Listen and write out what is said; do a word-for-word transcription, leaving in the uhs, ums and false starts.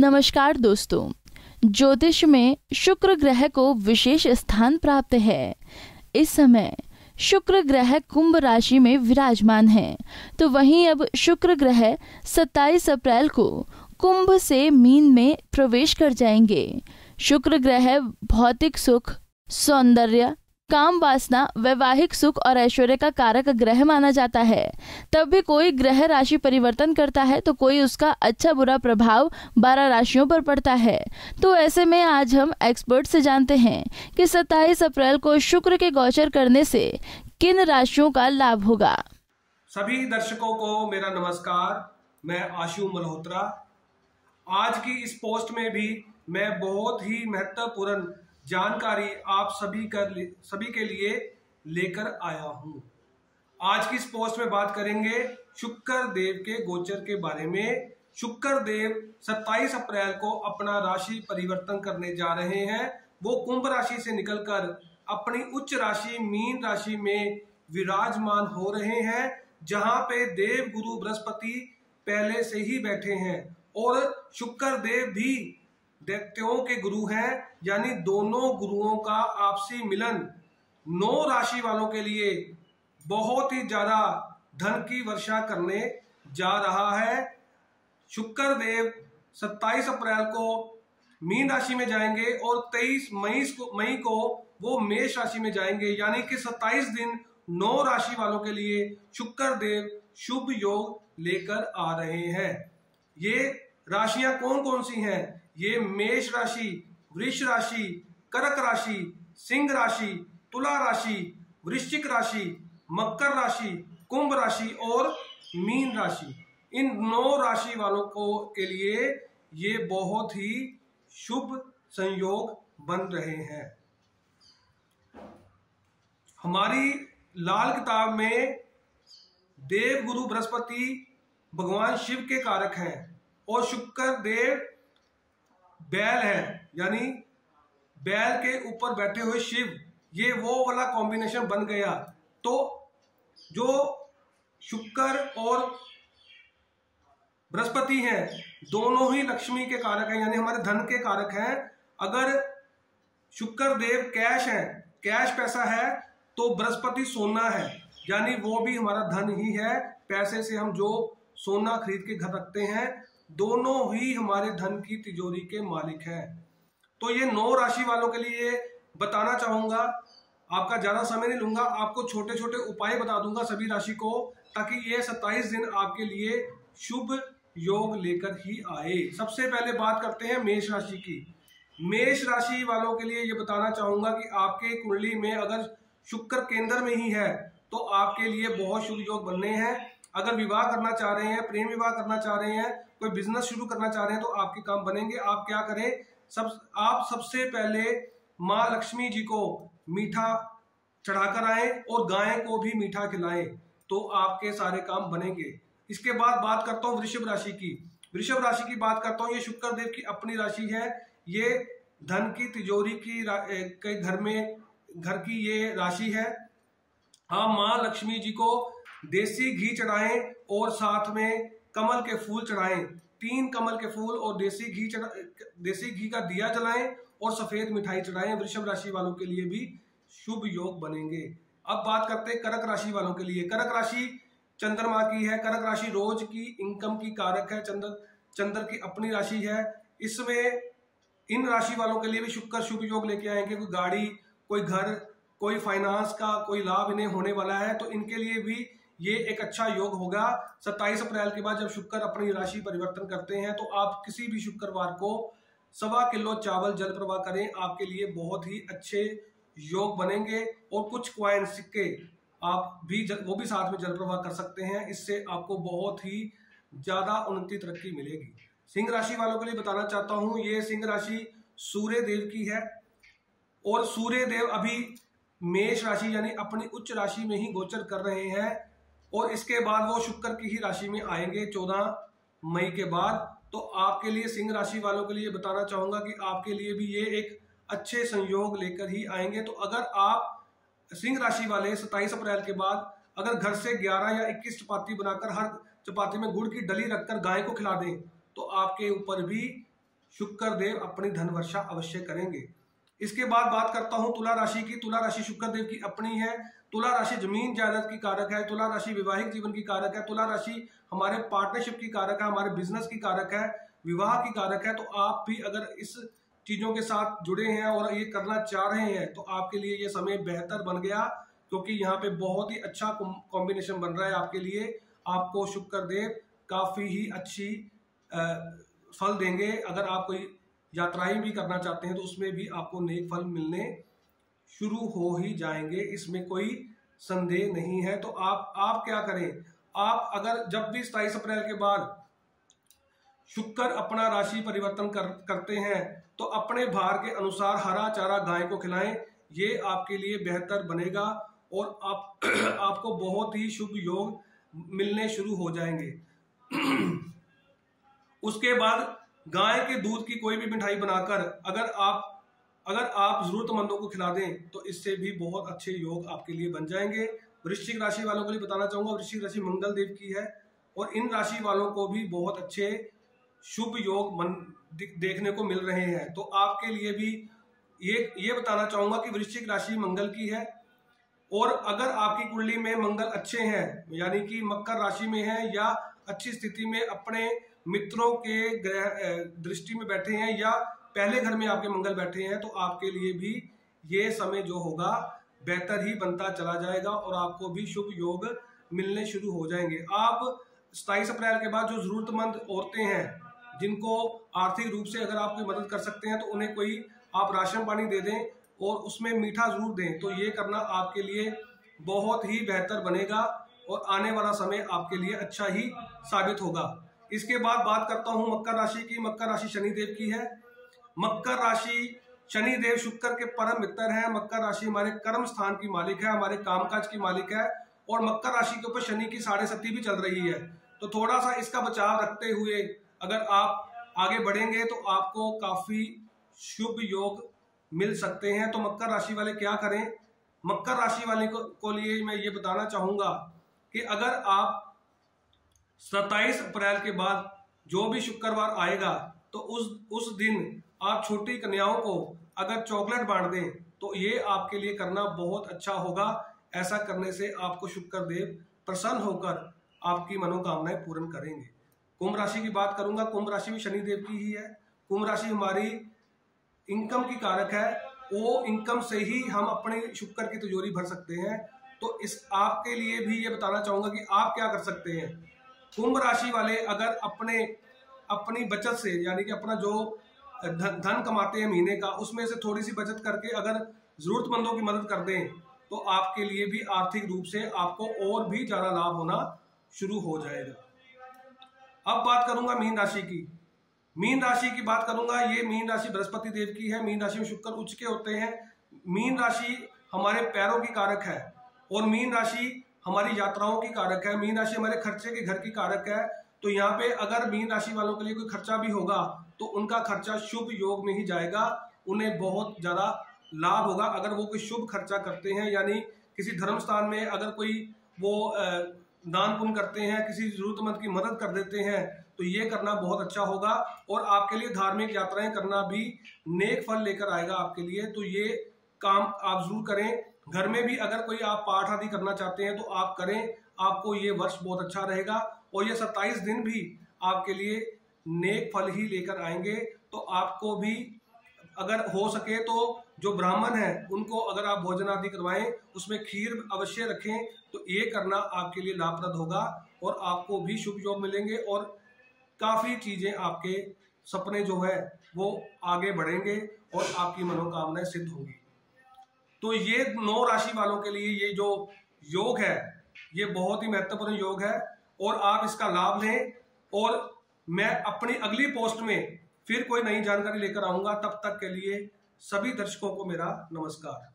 नमस्कार दोस्तों, ज्योतिष में शुक्र ग्रह को विशेष स्थान प्राप्त है। इस समय शुक्र ग्रह कुंभ राशि में विराजमान है, तो वहीं अब शुक्र ग्रह सत्ताईस अप्रैल को कुंभ से मीन में प्रवेश कर जाएंगे। शुक्र ग्रह भौतिक सुख, सौंदर्य, काम वासना, वैवाहिक सुख और ऐश्वर्य का कारक ग्रह माना जाता है। तब भी कोई ग्रह राशि परिवर्तन करता है तो कोई उसका अच्छा बुरा प्रभाव बारह राशियों पर पड़ता है। तो ऐसे में आज हम एक्सपर्ट से जानते हैं कि सत्ताईस अप्रैल को शुक्र के गोचर करने से किन राशियों का लाभ होगा। सभी दर्शकों को मेरा नमस्कार। मैं आशु मल्होत्रा। आज की इस पोस्ट में भी मैं बहुत ही महत्वपूर्ण जानकारी आप सभी कर सभी के लिए लेकर आया हूं। आज की इस पोस्ट में बात करेंगे शुक्र देव के गोचर के बारे में। शुक्र देव सत्ताईस अप्रैल को अपना राशि परिवर्तन करने जा रहे हैं। वो कुंभ राशि से निकलकर अपनी उच्च राशि मीन राशि में विराजमान हो रहे हैं, जहां पे देव गुरु बृहस्पति पहले से ही बैठे हैं और शुक्र देव भी दैत्यों के गुरु हैं, यानी दोनों गुरुओं का आपसी मिलन नौ राशि वालों के लिए बहुत ही ज्यादा धन की वर्षा करने जा रहा है। शुक्र देव सत्ताईस अप्रैल को मीन राशि में जाएंगे और तेईस मई को मई को वो मेष राशि में जाएंगे, यानी कि सत्ताईस दिन नौ राशि वालों के लिए शुक्र देव शुभ योग लेकर आ रहे हैं। ये राशियां कौन कौन सी हैं? ये मेष राशि, वृष राशि, कर्क राशि, सिंह राशि, तुला राशि, वृश्चिक राशि, मकर राशि, कुंभ राशि और मीन राशि। इन नौ राशि वालों को के लिए ये बहुत ही शुभ संयोग बन रहे हैं। हमारी लाल किताब में देव गुरु बृहस्पति भगवान शिव के कारक हैं और शुक्र देव बैल है, यानी बैल के ऊपर बैठे हुए शिव। ये वो वाला कॉम्बिनेशन बन गया। तो जो शुक्र और बृहस्पति हैं, दोनों ही लक्ष्मी के कारक हैं, यानी हमारे धन के कारक हैं। अगर शुक्र देव कैश है, कैश पैसा है, तो बृहस्पति सोना है, यानी वो भी हमारा धन ही है। पैसे से हम जो सोना खरीद के घर रखते हैं, दोनों ही हमारे धन की तिजोरी के मालिक हैं। तो ये नौ राशि वालों के लिए बताना चाहूंगा। आपका ज्यादा समय नहीं लूंगा, आपको छोटे छोटे उपाय बता दूंगा सभी राशि को, ताकि ये सत्ताईस दिन आपके लिए शुभ योग लेकर ही आए। सबसे पहले बात करते हैं मेष राशि की। मेष राशि वालों के लिए ये बताना चाहूंगा कि आपके कुंडली में अगर शुक्र केंद्र में ही है तो आपके लिए बहुत शुभ योग बनने हैं। अगर विवाह करना चाह रहे हैं, प्रेम विवाह करना चाह रहे हैं, कोई बिजनेस शुरू करना चाह रहे हैं, तो आपके काम बनेंगे। आप क्या करें, सब आप सबसे पहले माँ लक्ष्मी जी को मीठा चढ़ाकर आए और गाय को भी मीठा खिलाएं, तो आपके सारे काम बनेंगे। इसके बाद बात करता हूँ वृषभ राशि की। वृषभ राशि की बात करता हूँ। ये शुक्र देव की अपनी राशि है। ये धन की तिजोरी की के घर में घर की ये राशि है। हाँ, माँ लक्ष्मी जी को देसी घी चढ़ाएं और साथ में कमल के फूल चढ़ाएं। तीन कमल के फूल और देसी घी चढ़ा देसी घी का दिया जलाएं और सफेद मिठाई चढ़ाएं। वृषभ राशि वालों के लिए भी शुभ योग बनेंगे। अब बात करते हैं कर्क राशि वालों के लिए। कर्क राशि चंद्रमा की है। कर्क राशि रोज की इनकम की कारक है। चंद्र चंद्र की अपनी राशि है। इसमें इन राशि वालों के लिए भी शुक्र शुभ योग लेके आएंगे। कोई गाड़ी, कोई घर, कोई फाइनेंस का कोई लाभ इन्हें होने वाला है, तो इनके लिए भी ये एक अच्छा योग होगा। सत्ताईस अप्रैल के बाद जब शुक्र अपनी राशि परिवर्तन करते हैं, तो आप किसी भी शुक्रवार को सवा किलो चावल जल प्रवाह करें, आपके लिए बहुत ही अच्छे योग बनेंगे। और कुछ क्वाइन सिक्के आप भी जल, वो भी साथ में जल प्रवाह कर सकते हैं। इससे आपको बहुत ही ज्यादा उन्नति तरक्की मिलेगी। सिंह राशि वालों के लिए बताना चाहता हूं, ये सिंह राशि सूर्य देव की है और सूर्य देव अभी मेष राशि यानी अपनी उच्च राशि में ही गोचर कर रहे हैं और इसके बाद वो शुक्र की ही राशि में आएंगे चौदह मई के बाद। तो आपके लिए सिंह राशि वालों के लिए बताना चाहूंगा कि आपके लिए भी ये एक अच्छे संयोग लेकर ही आएंगे। तो अगर आप सिंह राशि वाले सत्ताईस अप्रैल के बाद अगर घर से ग्यारह या इक्कीस चपाती बनाकर हर चपाती में गुड़ की डली रखकर गाय को खिला दें, तो आपके ऊपर भी शुक्र देव अपनी धन वर्षा अवश्य करेंगे। इसके बाद बात करता हूं तुला राशि की। तुला राशि शुक्र देव की अपनी है। तुला राशि जमीन जायदाद की कारक है। तुला राशि वैवाहिक जीवन की कारक है। तुला राशि हमारे पार्टनरशिप की कारक है, हमारे बिजनेस की कारक है, विवाह की कारक है। तो आप भी अगर इस चीजों के साथ जुड़े हैं और ये करना चाह रहे हैं तो आपके लिए ये समय बेहतर बन गया, क्योंकि यहाँ पे बहुत ही अच्छा कॉम्बिनेशन बन रहा है आपके लिए। आपको शुक्र देव काफी ही अच्छी फल देंगे। अगर आप कोई यात्राएं भी करना चाहते हैं तो उसमें भी आपको नेक फल मिलने शुरू हो ही जाएंगे, इसमें कोई संदेह नहीं है। तो आप आप क्या करें, आप अगर जब भी सताईस अप्रैल के बाद शुक्र अपना राशि परिवर्तन कर, करते हैं तो अपने भार के अनुसार हरा चारा गाय को खिलाएं। ये आपके लिए बेहतर बनेगा और आप आपको बहुत ही शुभ योग मिलने शुरू हो जाएंगे। उसके बाद गाय के दूध की कोई भी मिठाई बनाकर अगर आप अगर आप जरूरतमंदों को खिला दें तो इससे भी बहुत अच्छे योग आपके लिए बन जाएंगे। वृश्चिक राशि वालों के लिए बताना चाहूंगा, वृश्चिक राशि मंगल देव की है और इन राशि वालों को भी बहुत अच्छे शुभ योग मन देखने को मिल रहे हैं। तो आपके लिए भी ये ये बताना चाहूंगा कि वृश्चिक राशि मंगल की है और अगर आपकी कुंडली में मंगल अच्छे हैं, यानी कि मकर राशि में है या अच्छी स्थिति में अपने मित्रों के ग्रह दृष्टि में बैठे हैं या पहले घर में आपके मंगल बैठे हैं, तो आपके लिए भी ये समय जो होगा बेहतर ही बनता चला जाएगा और आपको भी शुभ योग मिलने शुरू हो जाएंगे। आप सताईस अप्रैल के बाद जो जरूरतमंद औरतें हैं जिनको आर्थिक रूप से अगर आप कोई मदद कर सकते हैं तो उन्हें कोई आप राशन पानी दे दें और उसमें मीठा जरूर दें। तो ये करना आपके लिए बहुत ही बेहतर बनेगा और आने वाला समय आपके लिए अच्छा ही साबित होगा। इसके बाद बात करता हूं मकर राशि की। मकर राशि शनिदेव की है। मकर राशि शनिदेव शुक्र के परम मित्र हैं। मकर राशि हमारे कर्म स्थान की मालिक है, हमारे कामकाज की मालिक है और मकर राशि के ऊपर शनि की साढ़े सती भी चल रही है। तो थोड़ा सा इसका बचाव रखते हुए अगर आप आगे बढ़ेंगे तो आपको काफी शुभ योग मिल सकते हैं। तो मकर राशि वाले क्या करें, मकर राशि वाले को, को लिए मैं ये बताना चाहूंगा कि अगर आप सत्ताईस अप्रैल के बाद जो भी शुक्रवार आएगा तो उस उस दिन आप छोटी कन्याओं को अगर चॉकलेट बांट दें तो ये आपके लिए करना बहुत अच्छा होगा। ऐसा करने से आपको शुक्र देव प्रसन्न होकर आपकी मनोकामनाएं पूर्ण करेंगे। कुंभ राशि की बात करूंगा। कुंभ राशि भी शनि देव की ही है। कुंभ राशि हमारी इनकम की कारक है। वो इनकम से ही हम अपने शुक्र की तिजोरी भर सकते हैं। तो इस आपके लिए भी ये बताना चाहूंगा कि आप क्या कर सकते हैं। कुंभ राशि वाले अगर अपने अपनी बचत से, यानी कि अपना जो धन, धन कमाते हैं महीने का, उसमें से थोड़ी सी बचत करके अगर जरूरतमंदों की मदद कर दें तो आपके लिए भी आर्थिक रूप से आपको और भी ज्यादा लाभ होना शुरू हो जाएगा। अब बात करूंगा मीन राशि की। मीन राशि की बात करूंगा। ये मीन राशि बृहस्पति देव की है। मीन राशि में शुक्र उच्च के होते हैं। मीन राशि हमारे पैरों की कारक है और मीन राशि हमारी यात्राओं की कारक है। मीन राशि हमारे खर्चे के घर की कारक है। तो यहाँ पे अगर मीन राशि वालों के लिए कोई खर्चा भी होगा तो उनका खर्चा शुभ योग में ही जाएगा, उन्हें बहुत ज्यादा लाभ होगा। अगर वो कोई शुभ खर्चा करते हैं, यानी किसी धर्म स्थान में अगर कोई वो दान पुण्य करते हैं, किसी जरूरतमंद की मदद कर देते हैं, तो ये करना बहुत अच्छा होगा और आपके लिए धार्मिक यात्राएं करना भी नेक फल लेकर आएगा आपके लिए। तो ये काम आप जरूर करें। घर में भी अगर कोई आप पाठ आदि करना चाहते हैं तो आप करें, आपको ये वर्ष बहुत अच्छा रहेगा और ये सत्ताईस दिन भी आपके लिए नेक फल ही लेकर आएंगे। तो आपको भी अगर हो सके तो जो ब्राह्मण है उनको अगर आप भोजन आदि करवाएं, उसमें खीर अवश्य रखें। तो ये करना आपके लिए लाभप्रद होगा और आपको भी शुभ योग मिलेंगे और काफी चीजें, आपके सपने जो है वो आगे बढ़ेंगे और आपकी मनोकामनाएं सिद्ध होंगी। तो ये नौ राशि वालों के लिए ये जो योग है ये बहुत ही महत्वपूर्ण योग है और आप इसका लाभ लें। और मैं अपनी अगली पोस्ट में फिर कोई नई जानकारी लेकर आऊंगा। तब तक के लिए सभी दर्शकों को मेरा नमस्कार।